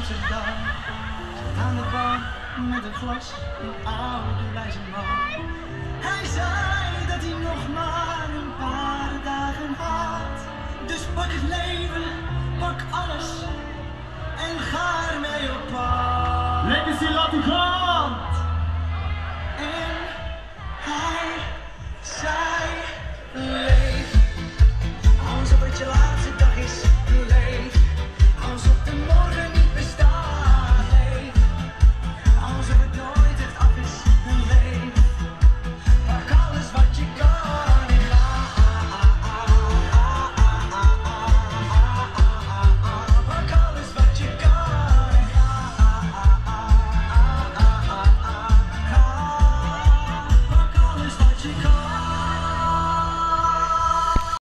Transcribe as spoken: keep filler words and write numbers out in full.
Amsterdam. Aan de bar met een glas, een oude wijze man. Hij zei dat hij nog maar een paar dagen had. Dus pak het leven, pak alles en ga ermee op pad. Legacy laten gaan!